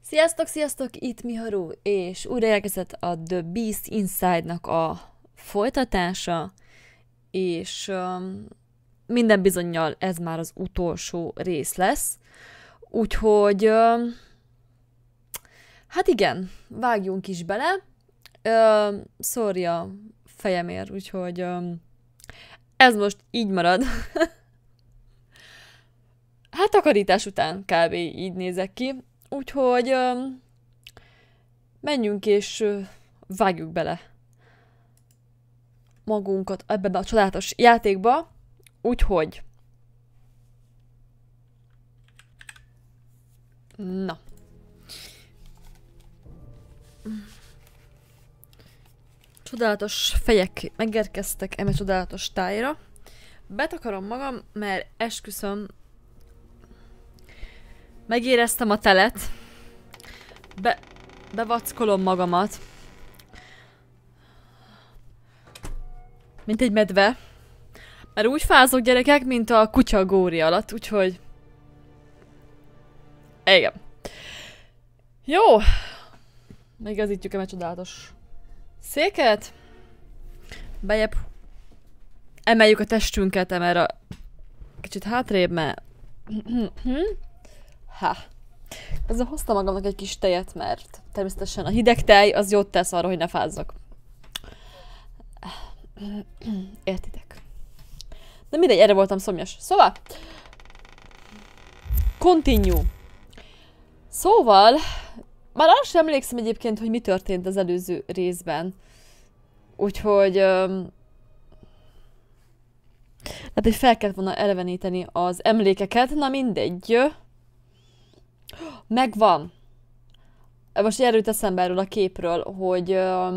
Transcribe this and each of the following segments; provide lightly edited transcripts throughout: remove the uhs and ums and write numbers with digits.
Sziasztok, sziasztok! Itt Miharu, és újra érkezett a The Beast Inside-nak a folytatása, és minden bizonnyal ez már az utolsó rész lesz. Úgyhogy, hát igen, vágjunk is bele. Sorry a fejemért, úgyhogy ez most így marad. Hát takarítás után kb. Így nézek ki. Úgyhogy menjünk és vágjuk bele magunkat ebbe a csodálatos játékba. Úgyhogy na. Csodálatos fejek megérkeztek eme csodálatos tájra. Betakarom magam, mert esküszöm, megéreztem a telet. Bevackolom magamat. Mint egy medve. Mert úgy fázok, gyerekek, mint a kutya a góri alatt, úgyhogy... Igen. Jó. Megigazítjuk eme csodálatos széket. Bejebb emeljük a testünket, emelre kicsit hátrébb, mert... Ha. Ezzel hoztam magamnak egy kis tejet, mert természetesen a hideg tej az jót tesz arra, hogy ne fázzak. Értitek? De mindegy, erre voltam szomjas. Szóval... Continue. Szóval... Már arra sem emlékszem egyébként, hogy mi történt az előző részben. Úgyhogy... Hát, hogy fel kellett volna eleveníteni az emlékeket. Na mindegy. Megvan. Most erről eszembe erről a képről, hogy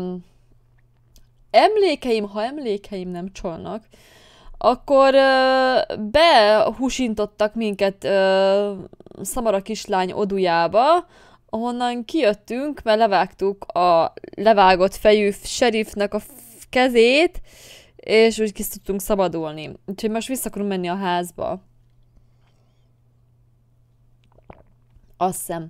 ha emlékeim nem csalnak, akkor behusintottak minket Szamara kislány odujába, ahonnan kijöttünk, mert levágtuk a levágott fejű sheriffnek a kezét, és úgy ki tudtunk szabadulni. Úgyhogy most vissza akarunk menni a házba. Azt hiszem.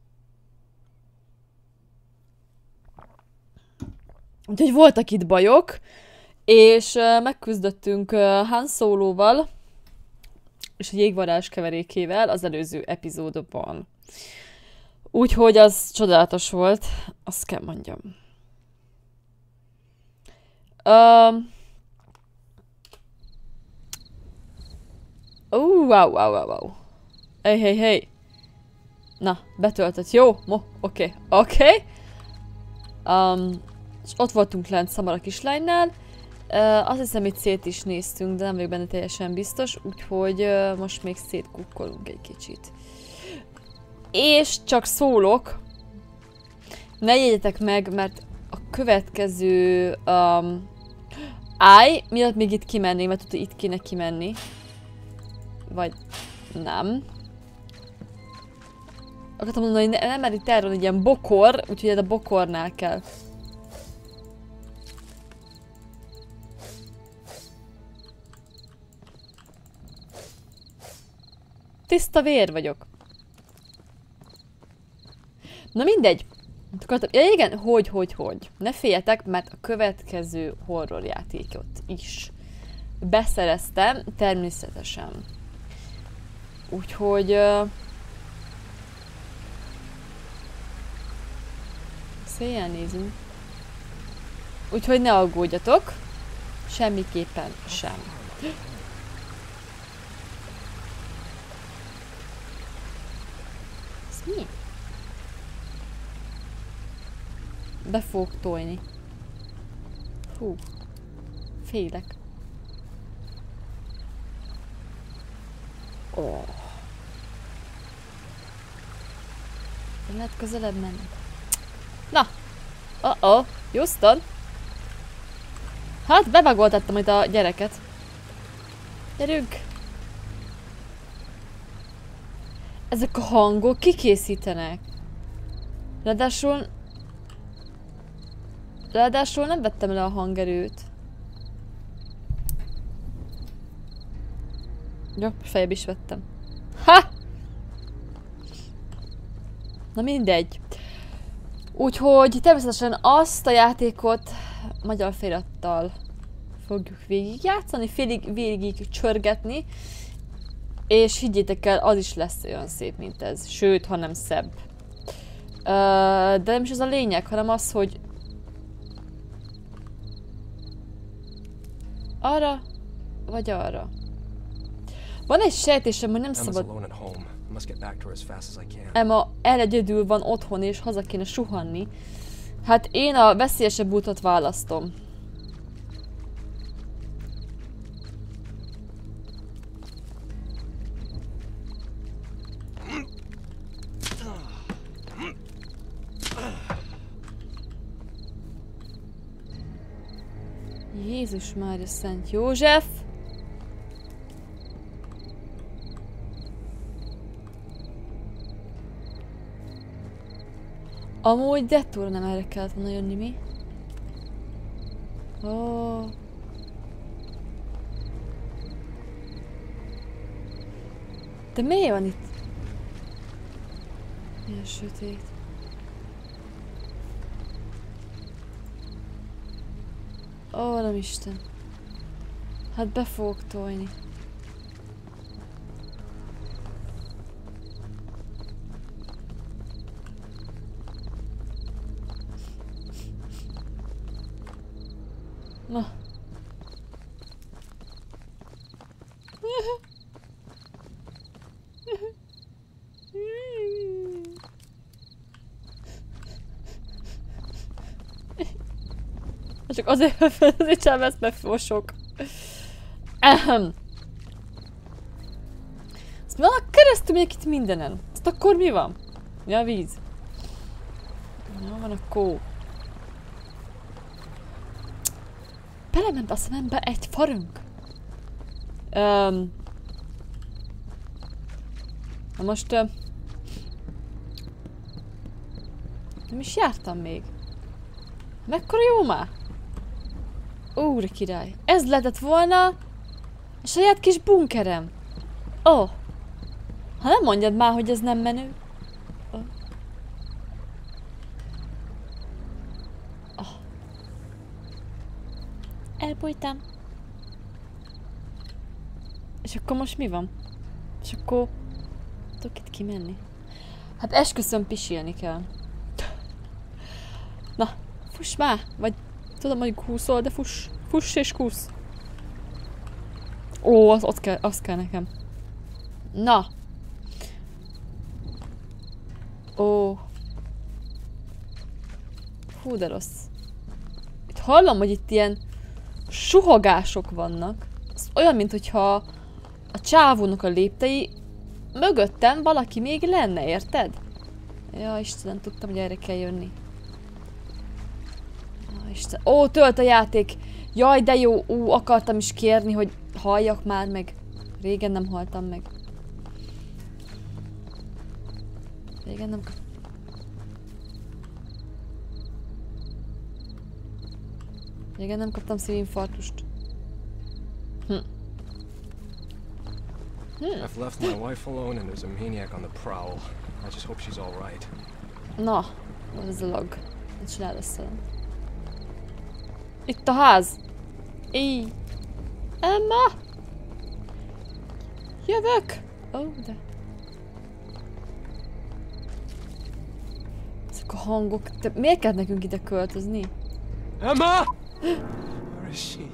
Úgyhogy voltak itt bajok, és megküzdöttünk Han Soloval, és a jégvarázs keverékével az előző epizódban. Úgyhogy az csodálatos volt, azt kell mondjam. Wow. Hey. Na, betöltött. Jó? Oké. És ott voltunk lent Szamara kislánynál. Azt hiszem, itt szét is néztünk, de nem vagyok benne teljesen biztos, úgyhogy most még szétkukkolunk egy kicsit. És csak szólok, ne jegyetek meg, mert a következő miatt még itt kimennék, mert tudod, itt kéne kimenni. Vagy nem. Akartam mondani, hogy nem, mert itt erről egy ilyen bokor, úgyhogy ez a bokornál kell. Tiszta vér vagyok. Na mindegy. Ja igen, hogy. Ne féljetek, mert a következő horrorjátékot is beszereztem, természetesen. Úgyhogy... Széjjel nézünk. Úgyhogy ne aggódjatok. Semmiképpen sem. Ez mi? Be fogok tolni. Hú. Félek. Oh. Lehet közelebb menni. Na! Houston! Hát, bevagoltattam itt a gyereket. Gyerünk! Ezek a hangok kikészítenek. Ráadásul nem vettem le a hangerőt. Jó, fejebb is vettem. Ha! Na mindegy. Úgyhogy természetesen azt a játékot magyar felirattal fogjuk végigjátszani, végig csörgetni, és higgyétek el, az is lesz olyan szép, mint ez. Sőt, hanem szebb. De nem is ez a lényeg, hanem az, hogy arra, vagy arra. Van egy sejtésem, hogy nem szabad... Emma egyedül van otthon, és haza kéne suhanni. Hát én a veszélyesebb útot választom. Jézus Mária Szent József! Amúgy Dettúra nem erre kellett volna jönni, mi? Oh. De miért van itt? Milyen sötét. Ó, nem Isten. Hát be fogok tolni. Na. Csak azért sem ezt megfosok. Azt mi van keresztül megyek itt mindenen? Azt akkor mi van? Ja, víz. Ja, van a kó. Belement a szemembe egy farönk. Na most... nem is jártam még. Mekkora jó már? Úri király. Ez lehetett volna a saját kis bunkerem. Oh. Ha nem mondjad már, hogy ez nem menő. Oh. Oh. Elbújtam. És akkor most mi van? És akkor tudok itt kimenni? Hát esküszöm, pisilni kell. Na, fuss már! Vagy tudom, hogy kúszol, de fuss. Fuss és kúsz. Ó, az kell nekem. Na. Ó. Hú, de rossz. Itt hallom, hogy itt ilyen suhogások vannak. Ez olyan, mintha a csávónak a léptei mögöttem valaki még lenne, érted? Ja, Istenem, tudtam, hogy erre kell jönni. Ja, Isten. Ó, tölt a játék! Jaj, de jó! Akartam is kérni, hogy halljak már meg. Régen nem haltam meg. Régen nem... Régen nem kaptam szívinfarktust. I've left my wife alone and there's a maniac on the prowl. I just hope she's all right. Na, ez a log. Mit csinál össze? Itt a ház! Éj! Emma! Jövök! Ó, de... Ezek a hangok... Te miért kell nekünk ide költözni? Emma! Where is she?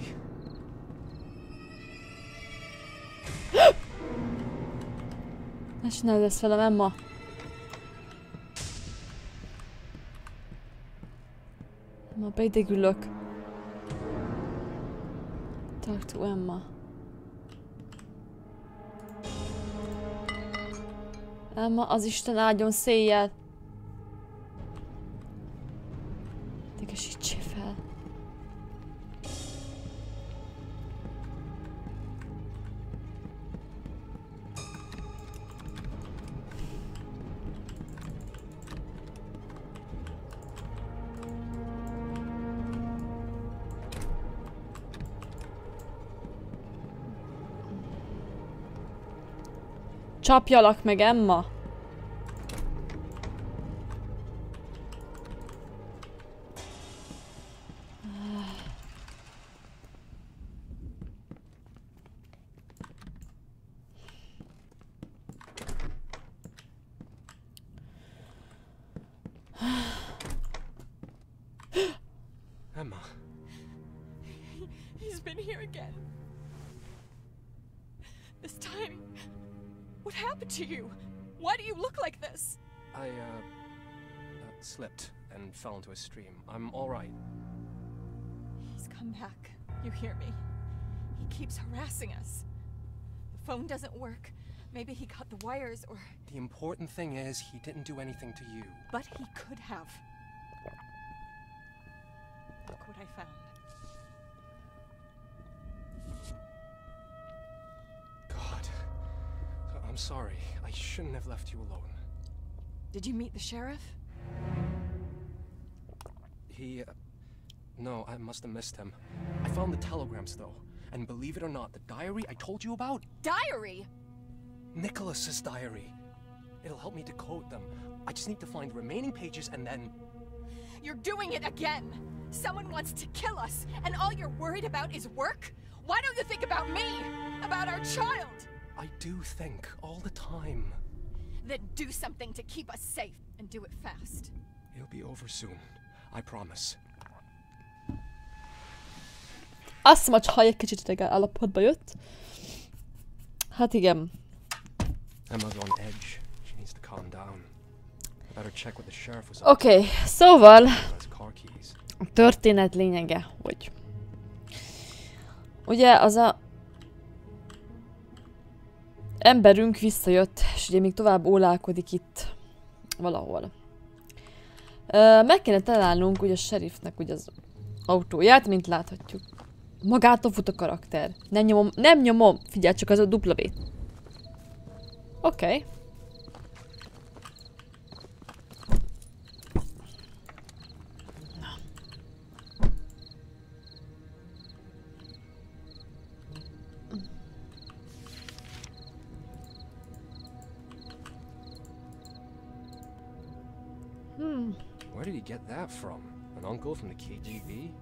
Ne csináld ezt velem, Emma! Emma, beidegülök. Talk to Emma. Emma, az Isten áldjon széjjel! Tegesítsél fel! Csapjalak meg, Emma! here again. This time, what happened to you? Why do you look like this? I, slipped and fell into a stream. I'm all right. He's come back. You hear me? He keeps harassing us. The phone doesn't work. Maybe he cut the wires or... The important thing is he didn't do anything to you. But he could have. Look what I found. God. I'm sorry. I shouldn't have left you alone. Did you meet the sheriff? He, no, I must have missed him. I found the telegrams, though. And believe it or not, the diary I told you about? Diary? Nicholas's diary. It'll help me decode them. I just need to find the remaining pages and then... You're doing it again! Someone wants to kill us, and all you're worried about is work? Why don't you think about me? About our child? I do think all the time. Then do something to keep us safe, and do it fast. It'll be over soon. I promise. Azt hiszem, hogy haj egy kicsit idegen állapotba jött. Hát igen. Emma's on edge. She needs to calm down. I better check what the sheriff was up Oké, szóval to. His car keys. a történet lényege, hogy ugye az a emberünk visszajött, és ugye még tovább ólálkodik itt valahol. Meg kéne találnunk ugye a sheriffnek ugye az autóját, mint láthatjuk. Magától fut a karakter. Nem nyomom. Figyelj csak az a W-t. Oké. Where did he get that from? An uncle from the KGB?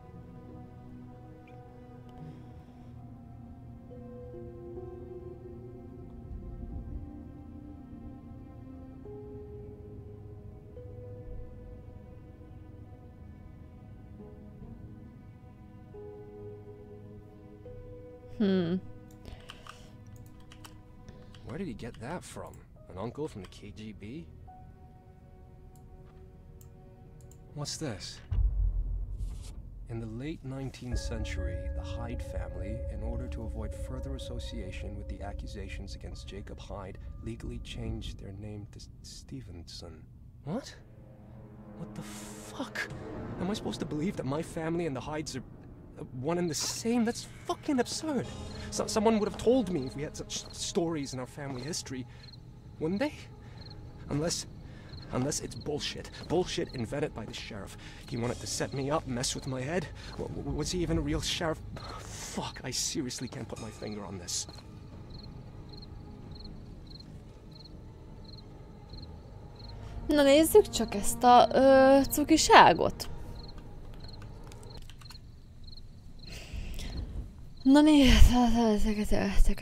Where did he get that from? An uncle from the KGB? What's this? In the late 19th century, the Hyde family, in order to avoid further association with the accusations against Jacob Hyde, legally changed their name to Stevenson. What? What the fuck? Am I supposed to believe that my family and the Hydes are one and the same? That's fucking absurd. Someone would have told me if we had such stories in our family history, wouldn't they? Unless it's bullshit. Bullshit invented by the sheriff. He wanted to set me up, mess with my head. Was he even a real sheriff? Fuck, I seriously can't put my finger on this. Na nézzük csak ezt a cukiságot. Na nézzük.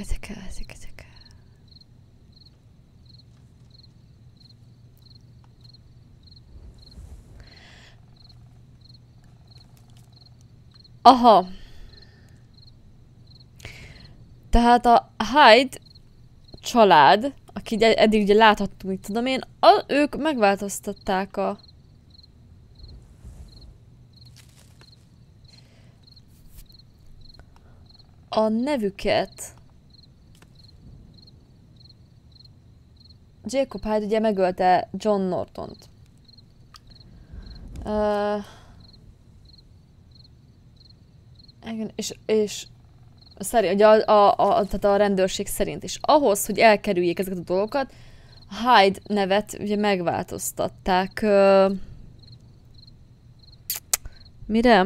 Aha. Tehát a Hyde család, aki eddig ugye láthattuk, mit tudom én, ők megváltoztatták a nevüket. Jacob Hyde ugye megölte John Nortont. És szerint, tehát a rendőrség szerint is. Ahhoz, hogy elkerüljék ezeket a dolgokat, a Hyde nevet ugye megváltoztatták. Mire?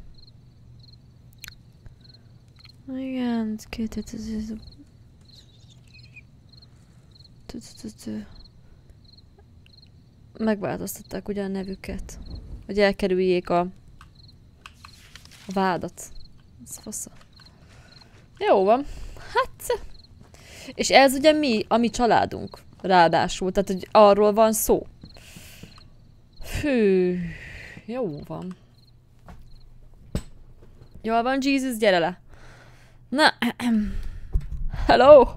Igen, megváltoztatták ugye a nevüket, hogy elkerüljék a vádat. Ez fasza. Jó van. Hát... És ez ugye a mi családunk. Ráadásul. Tehát, hogy arról van szó. Hű. Jó van. Jól van, Jesus, gyere le. Na, hello!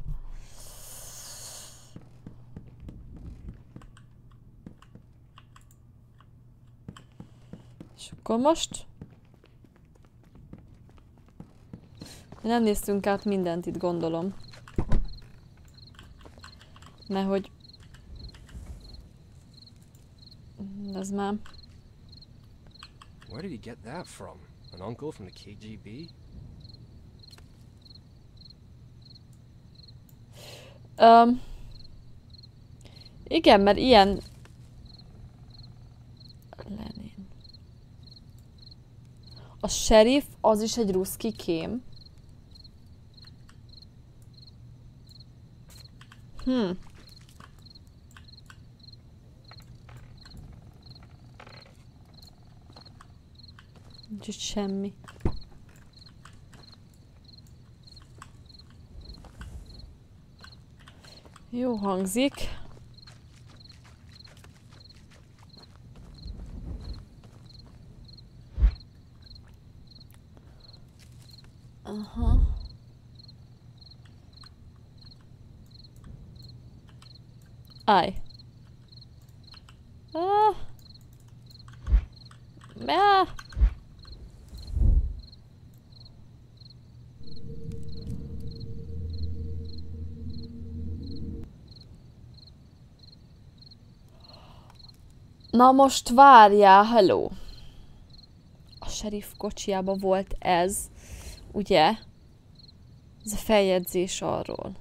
És akkor most? Nem néztünk át mindent itt, gondolom. Nehogy... Ez már... Where did he get that from? An uncle from the KGB? Igen, mert ilyen... Lenin. A sheriff az is egy ruszki kém. Nincs itt semmi. Jó hangzik. Aha. Állj. Ah. Ah. Na most várjál, hello. A sheriff kocsiában volt ez, ugye? Ez a feljegyzés arról.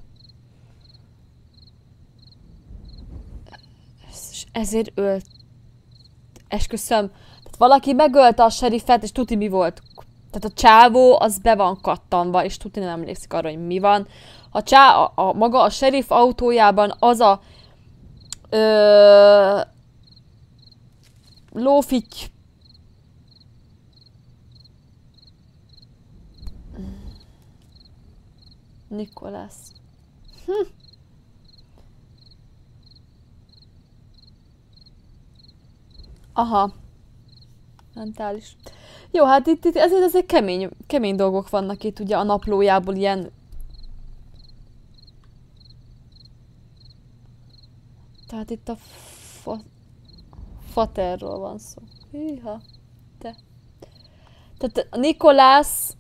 Ezért ölt... Esküszöm. Tehát valaki megölte a sheriffet, és tuti mi volt. Tehát a csávó az be van kattanva, és tuti nem emlékszik arra, hogy mi van. Maga a sheriff autójában az a... lófitty... Nikolász. Aha. Mentális. Jó, hát itt ezért kemény dolgok vannak itt, ugye a naplójából ilyen... Tehát itt a faterról van szó. Hűha. Te. Tehát a Nikolász...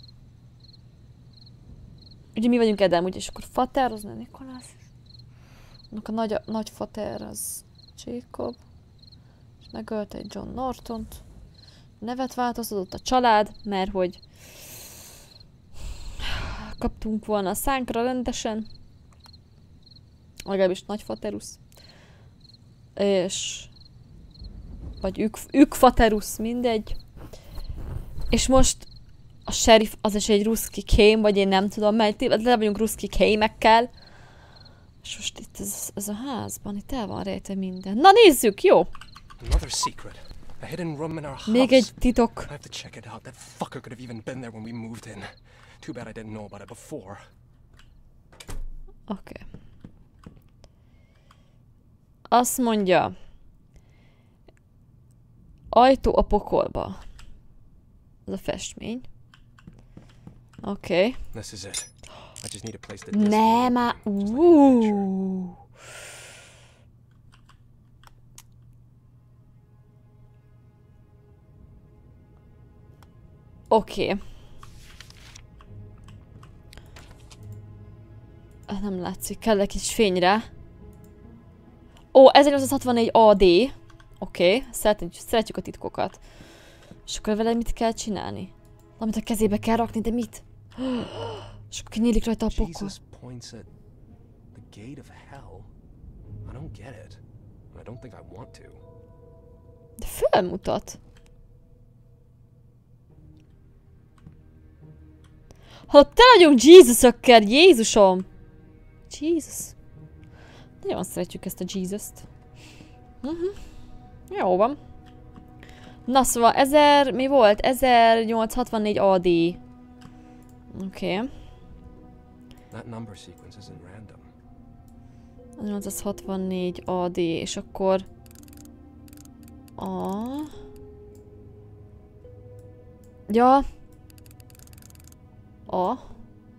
Ugye mi vagyunk Edem, ugye, és akkor fater, az nem Nikolász. Annak a nagy fater az Jacob. És megölte egy John Nortont. Nevet változtatott a család, mert hogy kaptunk volna a szánkra rendesen. Legalábbis nagy faterusz. És... Vagy faterusz, mindegy. És most a sheriff az is egy ruszki kém, vagy én nem tudom, mert le vagyunk ruszki kémekkel. És most itt ez a házban, itt el van rejtve minden. Na nézzük, jó! Another secret. A hidden room in our house. Még egy titok. I have to check it out. That fucker could have even been there when we moved in. Too bad I didn't know about it before. Oké. Azt mondja. Ajtó a pokolba. Ez a festmény. Oké. This is it. I just need a place to Nem már. Oké. Nem látszik, kell egy kis fényre. Ó, 1864 AD. Oké, szeretjük a titkokat. És akkor vele mit kell csinálni? Valamit a kezébe kell rakni, de mit? És akkor kinyílik rajta a pokol. Jesus points at the gate of hell. I don't get it. I don't think I want to. De fölmutat. Ha te vagyunk Jézusokkal, Jézusom! Jézus. Nagyon szeretjük ezt a Jézust. Jó van. Na szóval mi volt? 1864 AD. Oké. That number sequence isn't random. 1864 AD, és akkor... Ja.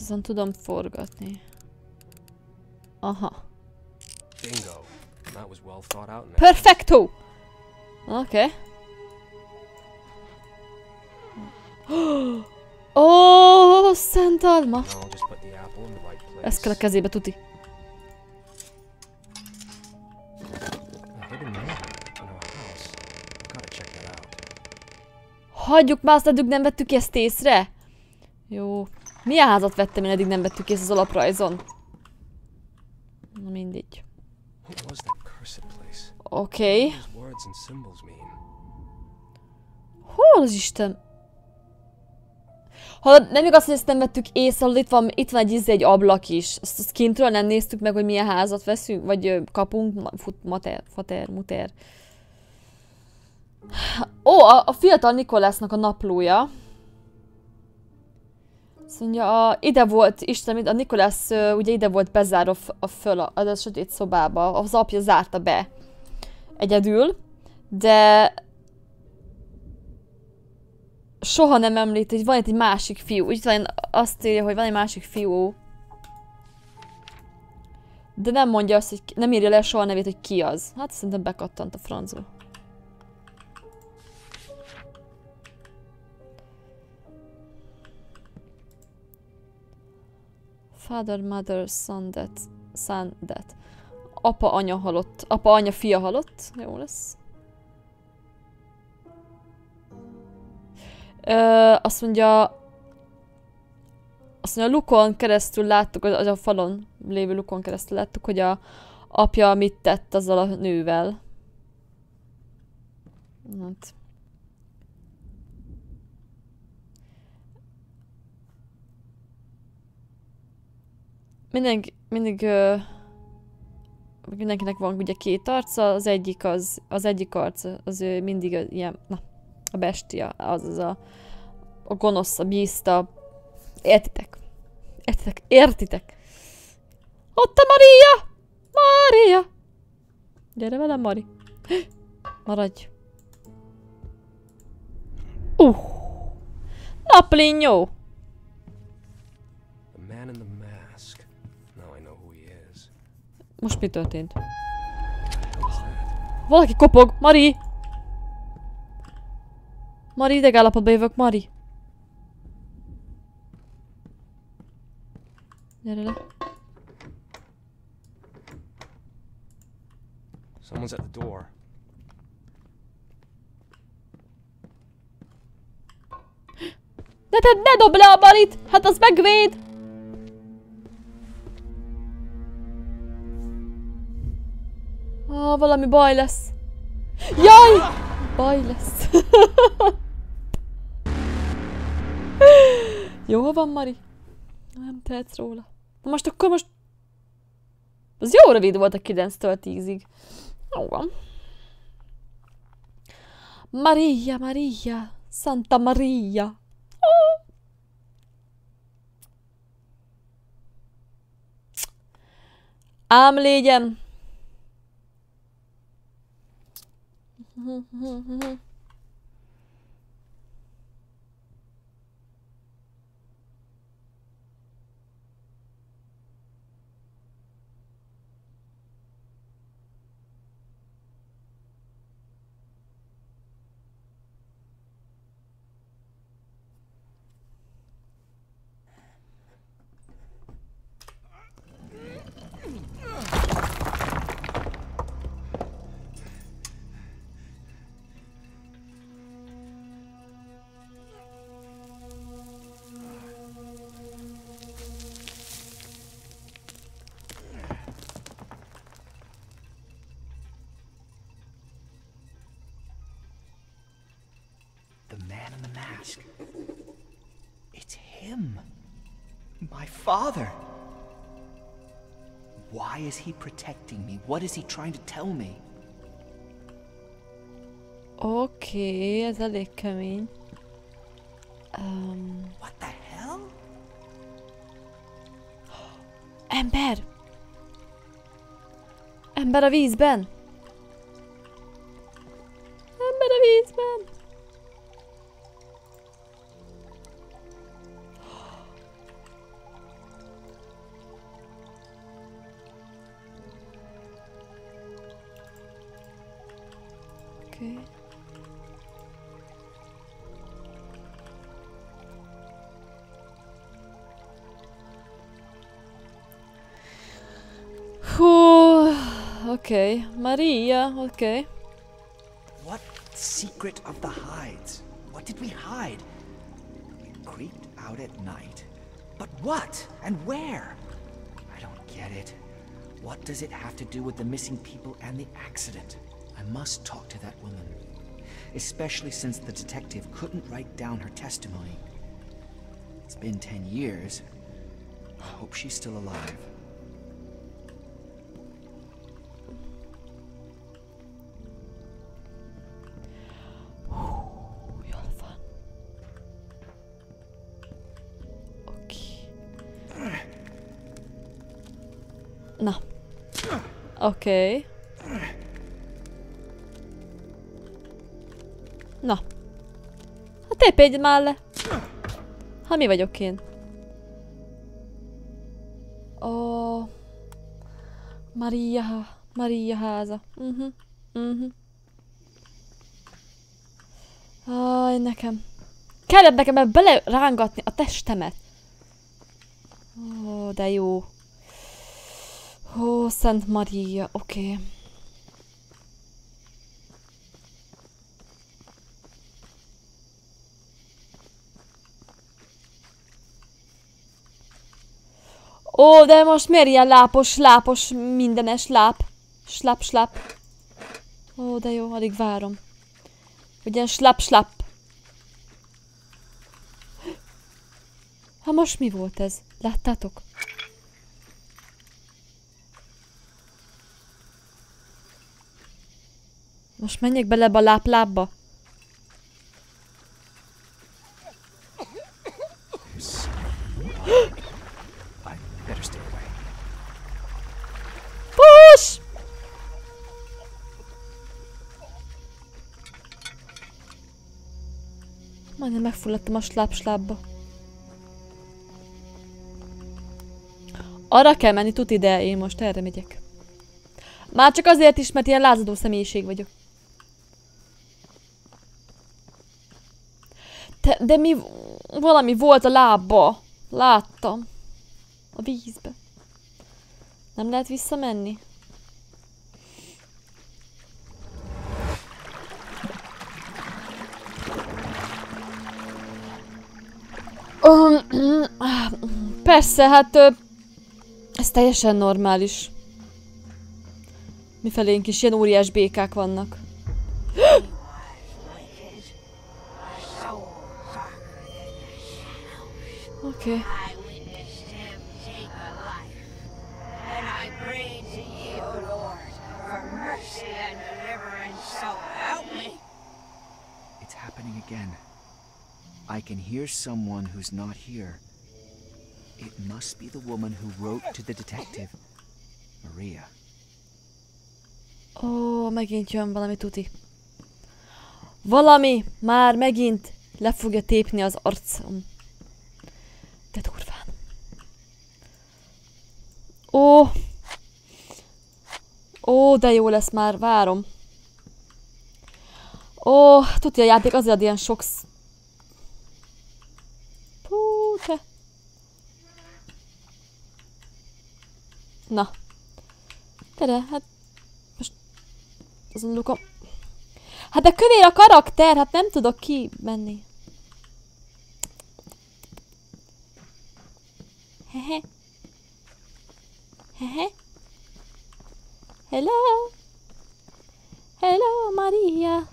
Azon tudom forgatni. Aha. Bingo. That was well thought out. Perfecto! Oké. Ó, szent alma! Now I'll just put the apple in the right place. Ez kell a kezébe, tuti. A hidden mail in our house. Gotta check that out. Hagyjuk már, azt eddig nem vettük ezt észre? Jó. Milyen házat vettem én, eddig nem vettük észre az alaprajzon? Na mindegy. What was that cursed place? Oké. What those words and symbols mean? Hol az Isten? Hallod, nem igaz, hogy ezt nem vettük észre, itt van egy ablak is. Azt kintről nem néztük meg, hogy milyen házat veszünk, vagy kapunk. Fater, muter. Ó, a fiatal Nikolásznak a naplója. Azt mondja, ide volt, Isten, a Nikolász ugye ide volt bezárva a sötét szobába. Az apja zárta be. Egyedül. De... soha nem említ, hogy van itt egy másik fiú. Itt van, azt írja, hogy van egy másik fiú. De nem mondja azt, hogy nem írja le soha a nevét, hogy ki az. Hát szerintem bekattant a francul. Father, mother, son, death. Apa, anya halott. Apa, anya, fia halott. Jó lesz. Azt mondja, Lukon keresztül láttuk, a falon lévő Lukon keresztül láttuk, hogy a apja mit tett azzal a nővel. Hát. Mindenkinek van ugye két arca, az egyik arc, az mindig ilyen, na, a bestia, az a gonosz, a bízta. Értitek? Ott a Maria! Gyere velem, Mari. Maradj. Naplinyó! Most mi történt? Valaki kopog! Mari! Mari, idegállapotba jövök, Mari! Gyere le. Someone's at the door. Ne dobd le a Marit! Hát az megvéd! Valami baj lesz. Jaj! Baj lesz. Jó van, Mari. Nem tehetsz róla. Na most akkor most... Az jó rövid volt a 9-től 10-ig. Jó van. Maria. Santa Maria. Oh. Ám légyen. It's him. My father. Why is he protecting me? What is he trying to tell me? Oké, ez elég kemény. What the hell? Ember! Ember a vízben! Ember a vízben! Okay, Maria, okay. What secret of the hides? What did we hide? We creeped out at night. But what? And where? I don't get it. What does it have to do with the missing people and the accident? I must talk to that woman. Especially since the detective couldn't write down her testimony. It's been 10 years. I hope she's still alive. Jól van. Oké. Na. Oké. Na. Hát tépjedj már le. Ha mi vagyok én? Ó. Maria háza. Aj, nekem. Kellett nekem ebbe belerángatni a testemet. Ó, de jó. Ó, Szent Maria, oké. Ó, de most miért ilyen lápos, mindenes láp? Slap. Ó, de jó, alig várom. Ugyan slap. Ha most mi volt ez? Láttátok? Most menjek bele a láplábba? Push! Majdnem megfulladtam a slápslábba. Arra kell menni, tuti, de én most erre megyek. Már csak azért is, mert ilyen lázadó személyiség vagyok. De mi... Valami volt a lábba. Láttam. A vízbe. Nem lehet visszamenni? Persze, hát... ez teljesen normális. Mifelénk is ilyen óriás békák vannak. Oké. It's happening again. I can hear someone who's not here. It must be the woman who wrote to the detective, Maria. Ó, megint jön valami tuti. Valami már megint le fogja tépni az arcom. De durván. Ó. Ó, de jó lesz már, várom. Ó, tuti a játék azért ad ilyen sok... Hú, te. Na. Tere, hát... Most... Azon lukom... Hát de kövér a karakter, hát nem tudok kimenni. Hehe. Hehe. Hello. Hello, Maria.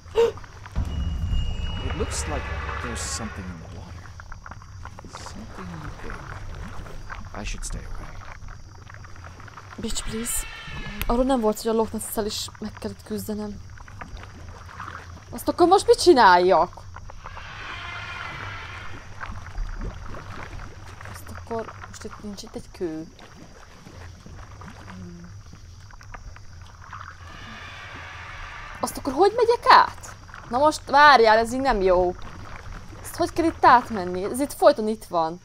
It looks like there's something in the water. Something big. I should stay away. Bitch, please. Arról nem volt, hogy a Loch Ness-szel is meg kellett küzdenem. Azt akkor most mit csináljak? Azt akkor... Most itt nincs itt egy kő. Azt akkor hogy megyek át? Na most várjál, ez így nem jó. Ezt hogy kell itt átmenni? Ez itt folyton itt van.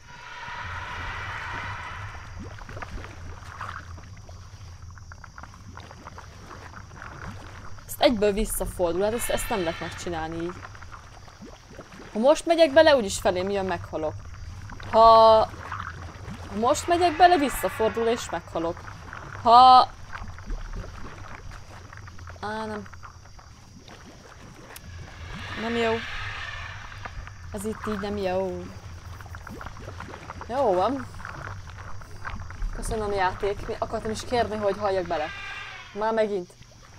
Ezt egyből visszafordul, hát ezt nem lehet megcsinálni így. Ha most megyek bele, úgyis felém jön, meghalok. Ha most megyek bele, visszafordul és meghalok. Ha Nem. Nem jó. Ez itt így nem jó. Jó van. Köszönöm játék. Akartam is kérni, hogy halljak bele. Már megint.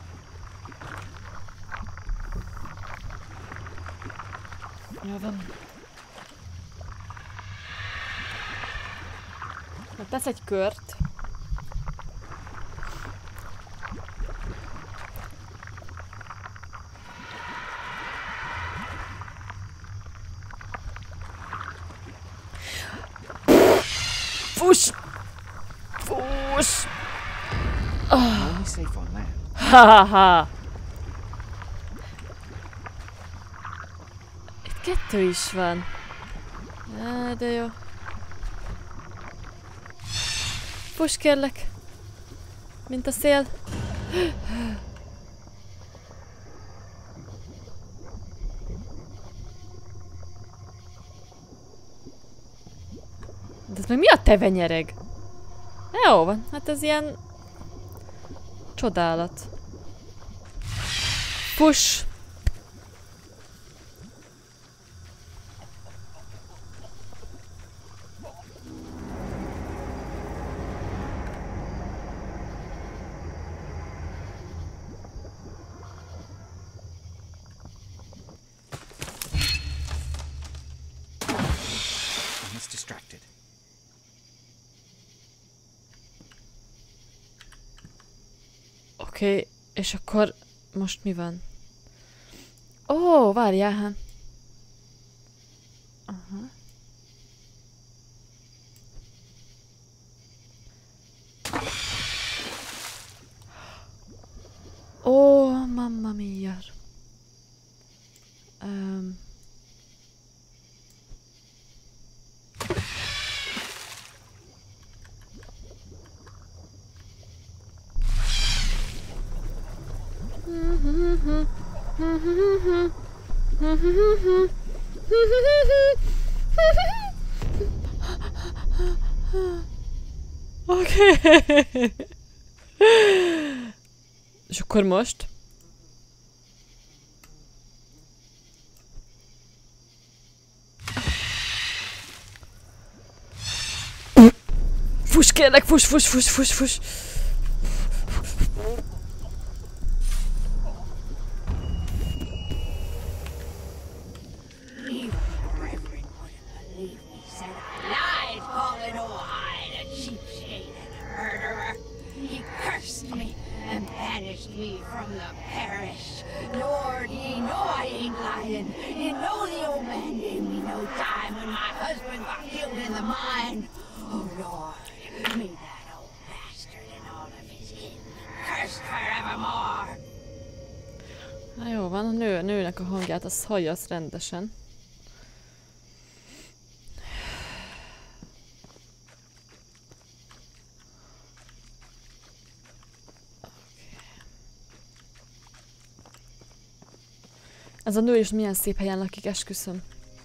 Jó van. Tesz egy kört. Fuss! Fuss! Only safe on land. Ha-ha-ha! Itt kettő is van. De jó. Fuss kérlek! Mint a szél. De ez meg mi a tevenyereg? Jó van, hát ez ilyen... csodálat. Fuss! Distracted. Oké, és akkor most mi van? Ó, várjál, hát. Aha. Ó, mamma mia. Oké. És akkor most? Fuss kérlek, fuss, fuss, fuss, fuss, fuss. Me from the parish. Lord, ye know I ain't lying. You know the old man gave me no time when my husband got killed in the mine. Oh Lord, may that old bastard and all of his kin cursed forevermore. Na jó van, a nőnek a hangját, azt hallja azt rendesen. Ez a nő is milyen szép helyen lakik, esküszöm.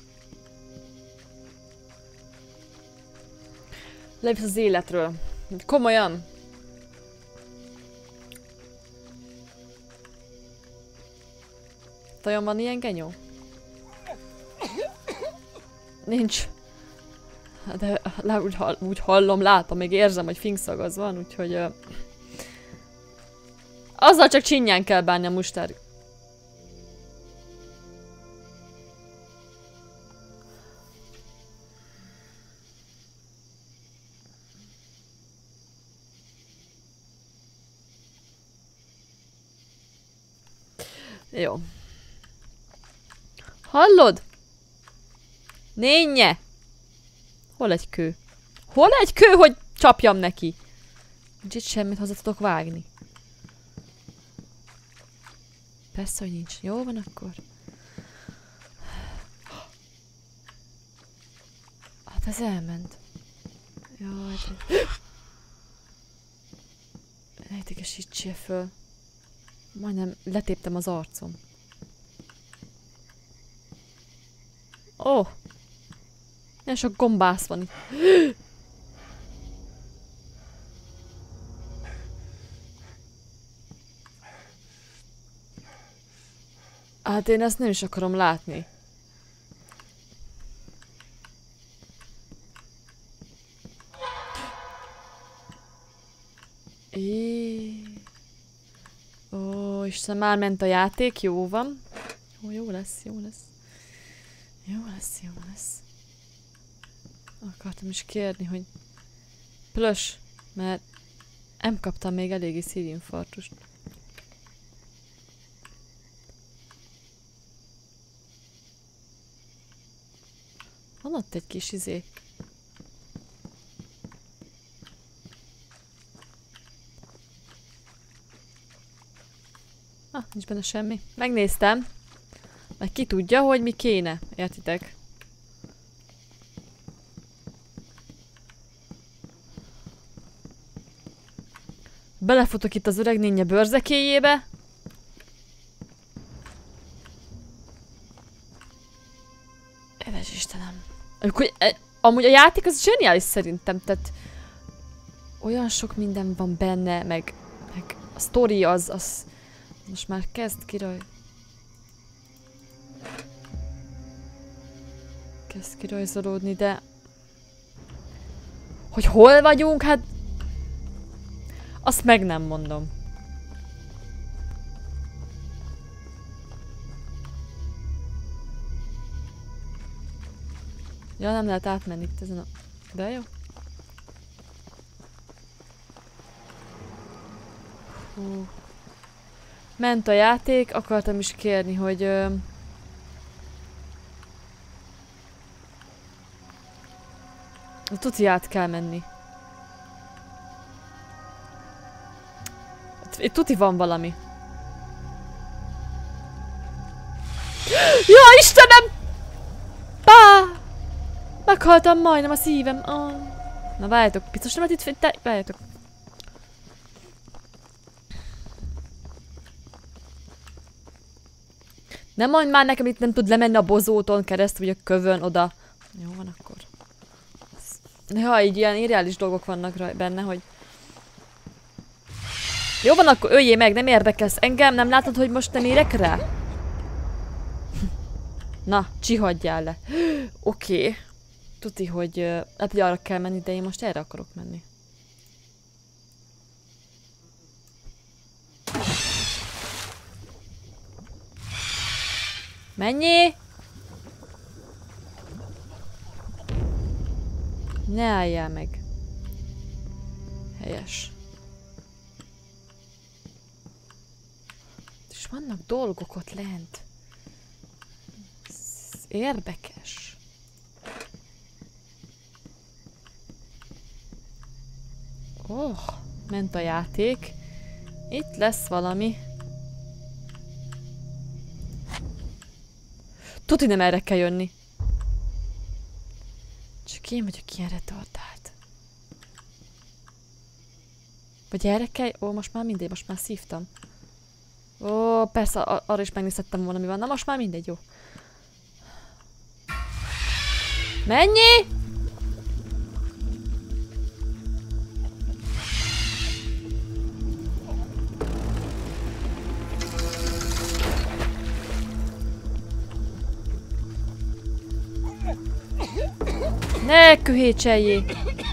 Levisz az életről. Komolyan. Vajon van ilyen genyó? Nincs. De úgy hallom, látom, még érzem, hogy finkszag van, úgyhogy... azzal csak csinyán kell bánni a mustár. Jó. Hallod? Nénye! Hol egy kő? Hol egy kő, hogy csapjam neki? Nincs itt semmit, hozzá tudok vágni. Persze, hogy nincs. Jó van akkor. Hát ez elment. Jaj, de... Ejtégesítsél föl. Majdnem letéptem az arcom. Ó! Oh. Nem sok gombász van itt. Hát én ezt nem is akarom látni. Ó, Isten, már ment a játék, jó van. Ó, jó lesz, jó lesz. Jó lesz, jó lesz. Akartam is kérni, hogy plös, mert nem kaptam még eléggé szívinfarktust. Van ott egy kis izé. Ah, nincs benne semmi. Megnéztem. Meg ki tudja, hogy mi kéne. Értitek? Belefutok itt az öreg nénye bőrzekéjébe. Édes Istenem. Amúgy a játék az zseniális szerintem, tehát olyan sok minden van benne, meg a sztori az most már kezd kirajzolódni, de hogy hol vagyunk, hát azt meg nem mondom. Ja, nem lehet átmenni itt ezen a... De jó. Hú. Ment a játék, akartam is kérni, hogy... Tuti át kell menni. Itt tuti van valami. Ja, Istenem! Pá! Meghaltam majdnem a szívem. Oh. Na várjátok, biztos nem itt várjátok. Nem mondj már nekem, itt nem tud lemenni a bozóton keresztül, vagy a kövön oda. Jó van akkor. Ha így ilyen irreális dolgok vannak benne, hogy... Jó van, akkor öljé meg, nem érdekelsz engem, nem látod, hogy most nem érek rá? Na, csihadjál le. Oké. Tuti, hogy lehet, hogy arra kell menni, de én most erre akarok menni. Menjél! Ne álljál meg. Helyes. És vannak dolgok ott lent. Ez érdekes. Oh, ment a játék. Itt lesz valami. Tuti nem erre kell jönni. Csak én vagyok ilyen retardált. Vagy erre kell... Ó, most már mindegy, most már szívtam. Ó, persze, arra is megnézhettem volna, mi van. Na, most már mindegy, jó. Menjél! Ne köhécseljé!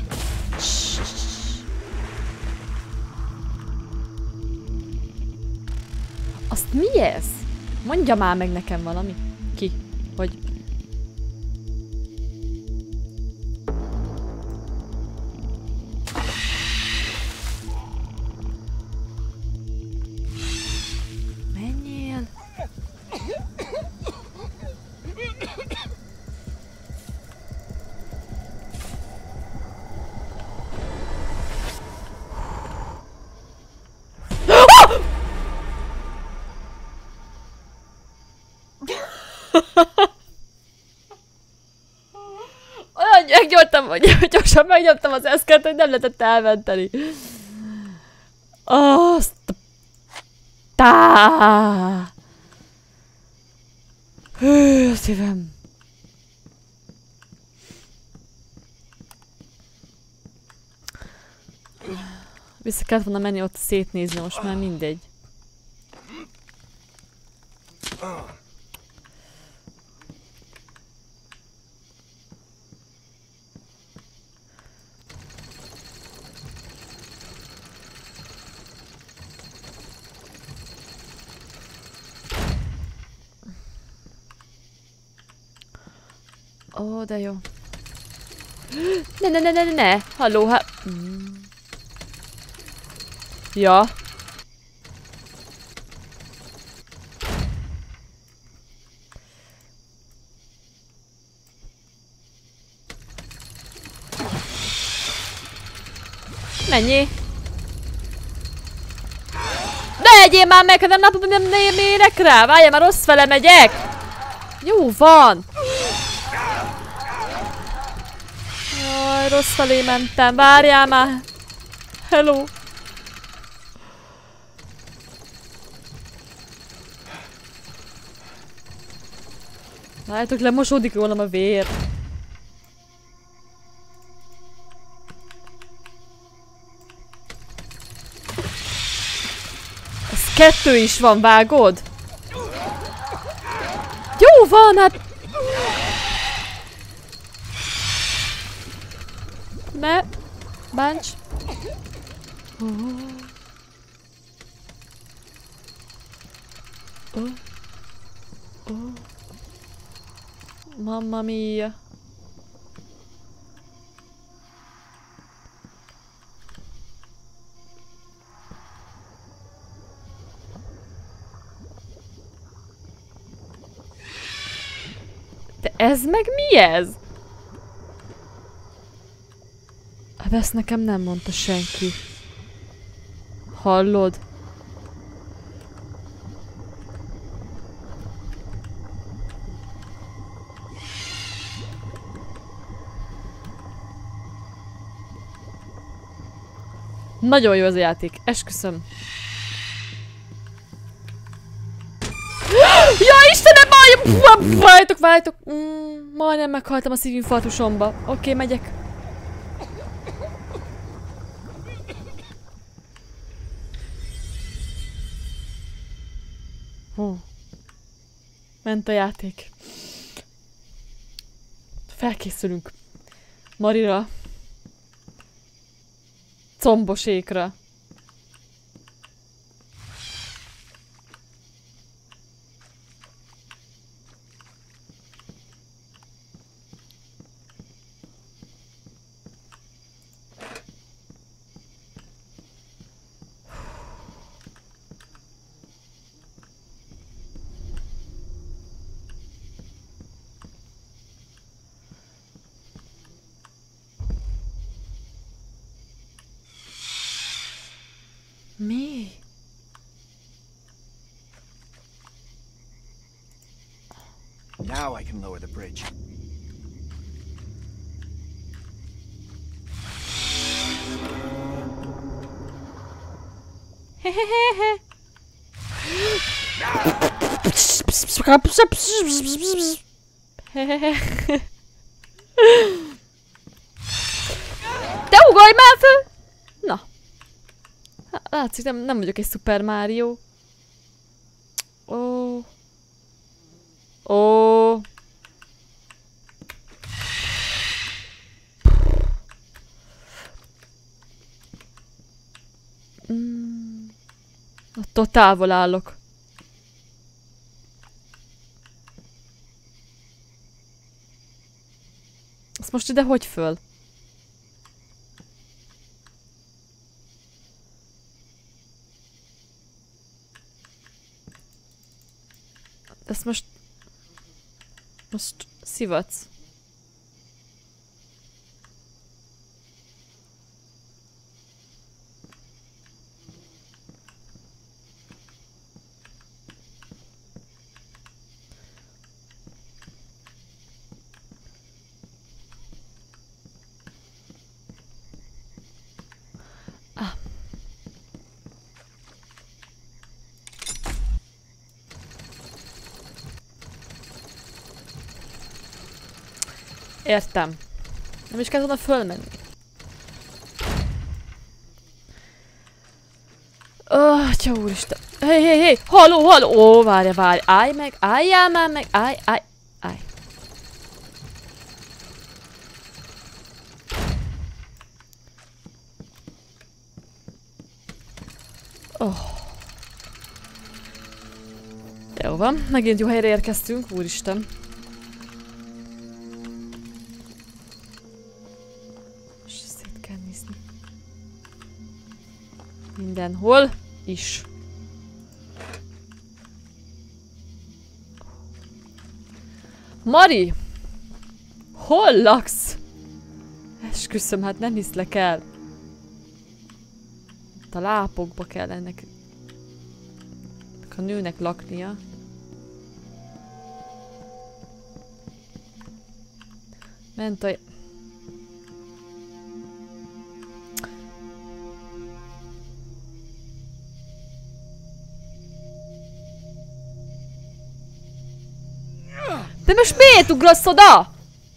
Azt mi ez? Mondja már meg nekem valami. Ki? Hogy... Menjél! Olyan megnyomtam, hogy gyorsan megnyomtam az eszkert, hogy nem lehetett elmenteni. Azt... Tá! Hű, szívem. Vissza kellett volna menni ott szétnézni, most már mindegy. Ó, de jó. Ne! Halló, hát... Ja. Mennyi? Ne egyél már meg, ha nem érek rá! Várjál, már rossz fele megyek! Jó van! Jaj, rossz felé mentem, várjál már! Hello! Várjátok, lemosódik rólam a vér. Ez 2 is van, vágod? Jó van, hát... Ne! Bánts! Mamma mia! De ez meg mi ez? Hát ezt nekem nem mondta senki. Hallod? Nagyon jó az a játék, esküszöm. Ja, Istenem, várjatok! Majdnem meghaltam a szívinfarktusomba. Oké, megyek. Ment a játék. Felkészülünk. Marira. Combosékra. Mi? Now I can lower the bridge. Hehehehe. Te ugorj már föl! Na. Látszik, nem vagyok egy Super Mario. Ó. Ó. Attól távol állok. Ezt most ide hogy föl? Ezt most szivatsz. Értem. Nem is kell volna fölmenni. Atya úristen. Hé! Halló! Ó, várj. Álljál már meg. Állj. Jó van, megint jó helyre érkeztünk, úristen. Mindenhol is. Mari! Hol laksz? Esküszöm, hát nem hiszlek el. Itt a lápokba kell ennek a nőnek laknia. Ment a... De most miért ugrasz oda?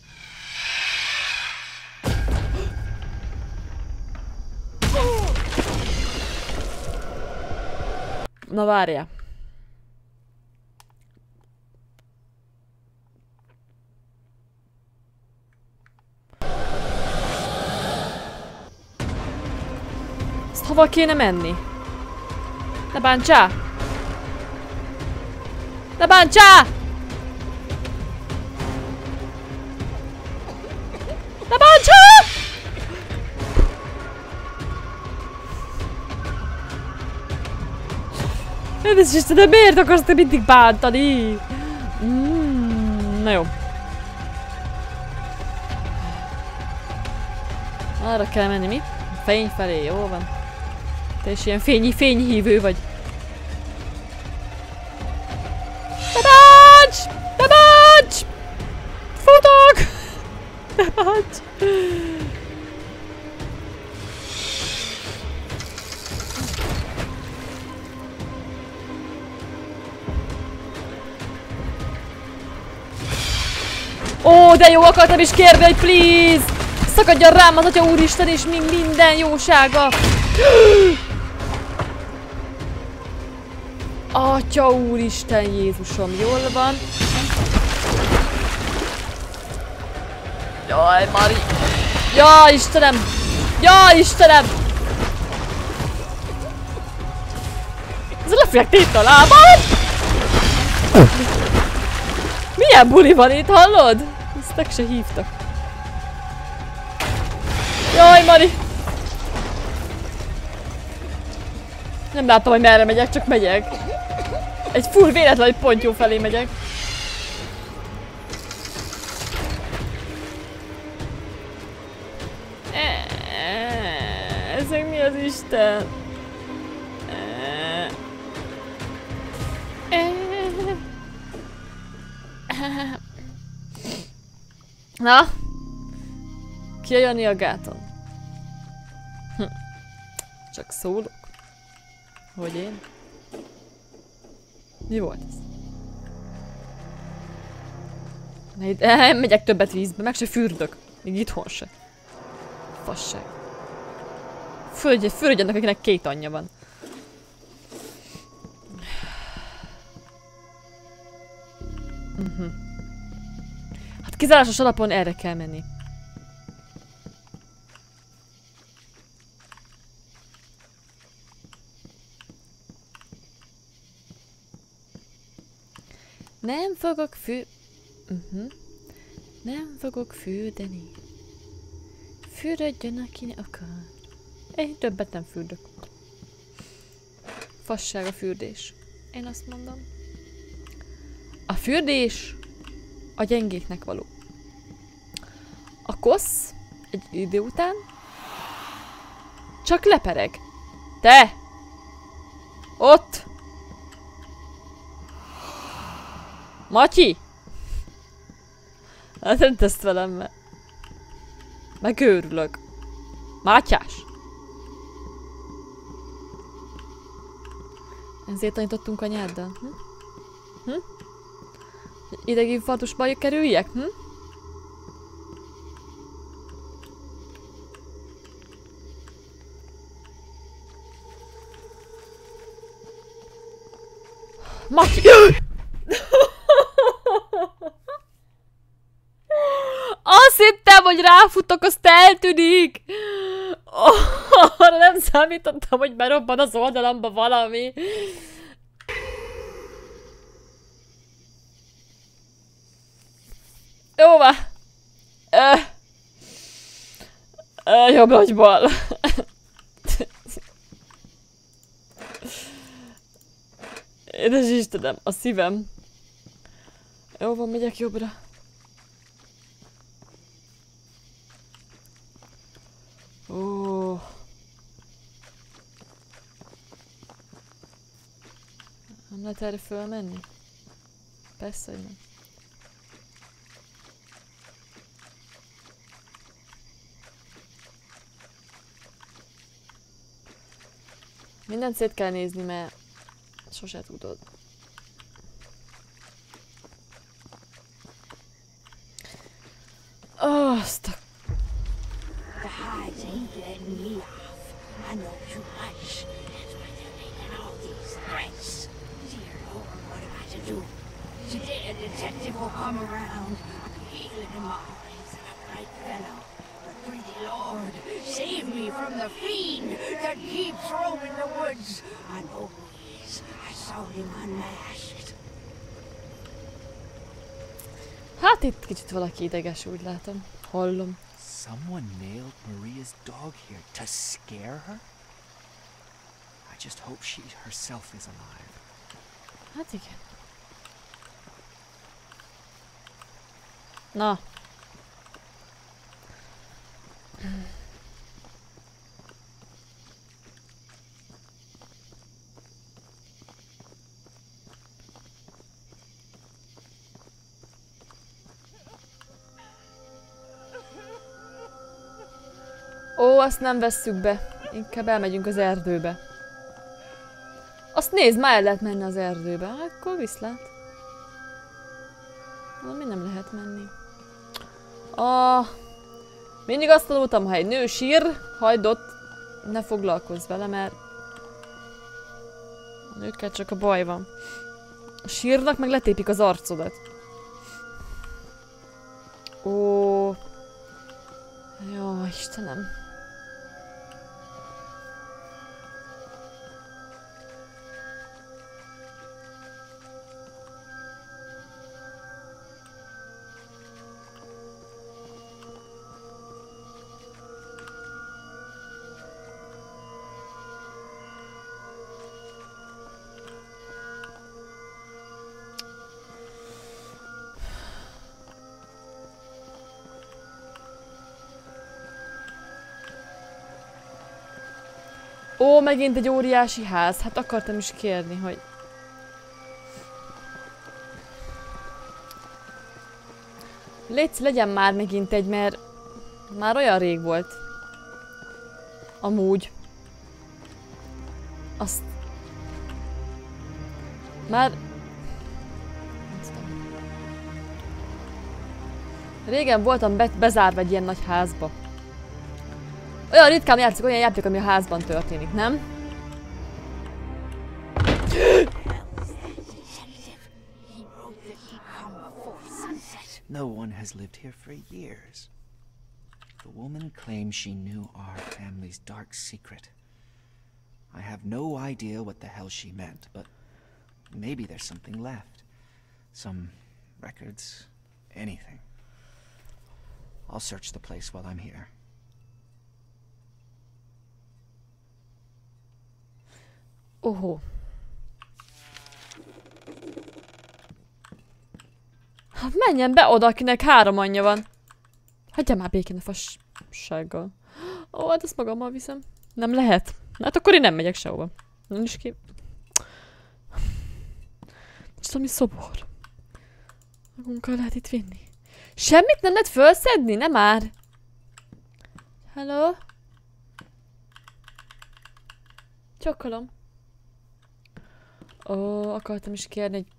Na várjál. Ezt hova kéne menni? Ne bántsál! Ne bántsál! Ne bántsál! Édes Istenem, miért akarsz te mindig bántani? Na jó. Arra kell menni, mi? A fény felé, jó van. Te is ilyen fényhívő vagy. Ne bánts! Ne bánts! Futok! Ne bánts! Ó, de jó, akartam is kérni, hogy please! Szakadjon rám az Atya Úristen és minden jósága! Atya Úristen, Jézusom, jól van. Jaj, Mari! Jaj, Istenem! Jaj, Istenem! Ez lefogják tépni a lábam! Milyen buli van itt, hallod? Ezt meg se hívtak. Jaj, Mari! Nem láttam, hogy merre megyek, csak megyek. Egy full véletlen pontyó felé megyek. Ez még mi az Isten? Na? Ki a Jani a gáton? Csak szólok. Hogy én? Mi volt ez? Nem megyek többet vízbe, meg se fürdök. Még itthon se. Fasság. Fürödjenek, akinek 2 anyja van. Hát kizárásos alapon erre kell menni. Nem fogok Nem fogok fürdeni. Fürödjön, aki akar. Én többet nem fürdök. Fasság a fürdés. Én azt mondom. A fürdés a gyengéknek való. A kosz egy idő után csak lepereg. Te! Ott! Matyi! Hát nem teszt velem, mert megőrülök. Mátyás! Ezért tanítottunk anyáddal. Ideginfarktusba kerüljek? Matyi! Azt hittem, hogy ráfutok, azt eltűnik! Arra nem számítottam, hogy berobban az oldalamba valami. Jó van. Jobb vagy bal. Édes Istenem, a szívem. Jó van, megyek jobbra. Ó. Nem lehet erre fölmenni? Persze, hogy nem. Mindent szét kell nézni, mert sose tudod. Azt a... The hides ain't letting me off. I know too much. That's why they're making all these threats. Dear Lord, what am I to do? Today a detective will come around. Healing him all. He's an upright fellow. But pretty Lord, save me from the fiend that keeps roaming the woods. I know who he is. I saw him unmasked. Hát itt kicsit valaki ideges, úgy látom. Hallom. Someone nailed Maria's dog here to scare her? I just hope she herself is alive. Hát igen. Na. Ó, azt nem vesszük be. Inkább elmegyünk az erdőbe. Azt nézd, már el lehet menni az erdőbe. Akkor viszlát. Mi nem lehet menni. Mindig azt tanultam, ha egy nő sír, hagyd ott, ne foglalkozz vele, mert a nőkkel csak a baj van. A sírnak meg letépik az arcodat. Ó. Jó, Istenem. Ó, megint egy óriási ház. Hát akartam is kérni, hogy... Légy, legyen már megint egy, mert... Már olyan rég volt. Amúgy. Azt... Már... Régen voltam bezárva egy ilyen nagy házba. Olyan ritkán játszik olyan játék, ami a házban történik, nem? No one has lived here for years. The woman claims she knew our family's dark secret. I have no idea what the hell she meant, but maybe there's something left. Some records, anything. I'll search the place while I'm here. Ohó. Hát menjen be oda, akinek 3 anyja van. Hagyja már békén a fassággal. Ó, hát ezt magammal viszem. Nem lehet. Hát akkor én nem megyek sehova. Nem is ki. Nincs ami szobor. Magunkkal lehet itt vinni. Semmit nem lehet felszedni? Nem már. Hello? Csokkolom. Ó, akartam is kérni, hogy...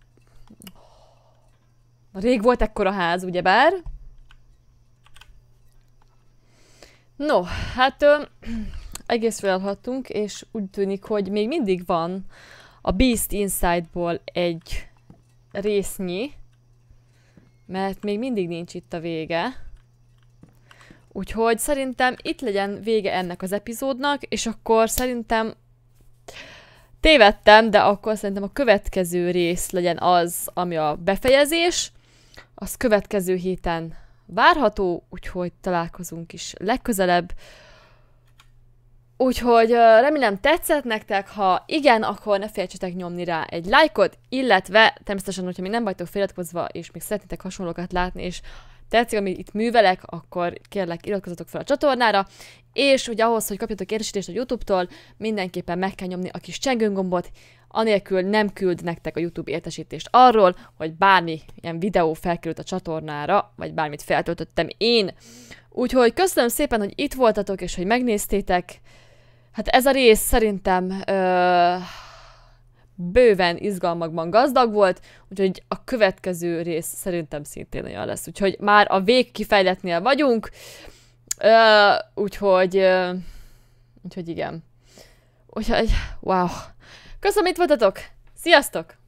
Rég volt ekkora ház, ugyebár? No, hát... egész felhattunk, és úgy tűnik, hogy még mindig van a Beast Inside-ból egy résznyi. Mert még mindig nincs itt a vége. Úgyhogy szerintem itt legyen vége ennek az epizódnak, és akkor szerintem... Tévedtem, de akkor szerintem a következő rész legyen az, ami a befejezés. Az következő héten várható, úgyhogy találkozunk is legközelebb. Úgyhogy remélem tetszett nektek, ha igen, akkor ne felejtsetek nyomni rá egy lájkot, illetve természetesen, hogyha még nem vagytok feliratkozva, és még szeretnétek hasonlókat látni, és tetszik, amit itt művelek, akkor kérlek, iratkozzatok fel a csatornára, és hogy ahhoz, hogy kapjatok értesítést a YouTube-tól, mindenképpen meg kell nyomni a kis csengőgombot, anélkül nem küld nektek a YouTube értesítést arról, hogy bármi ilyen videó felkerült a csatornára, vagy bármit feltöltöttem én. Úgyhogy köszönöm szépen, hogy itt voltatok, és hogy megnéztétek. Hát ez a rész szerintem bőven izgalmakban gazdag volt, úgyhogy a következő rész szerintem szintén olyan lesz. Úgyhogy már a végkifejletnél vagyunk, úgyhogy igen. Úgyhogy, wow. Köszönöm, itt voltatok! Sziasztok!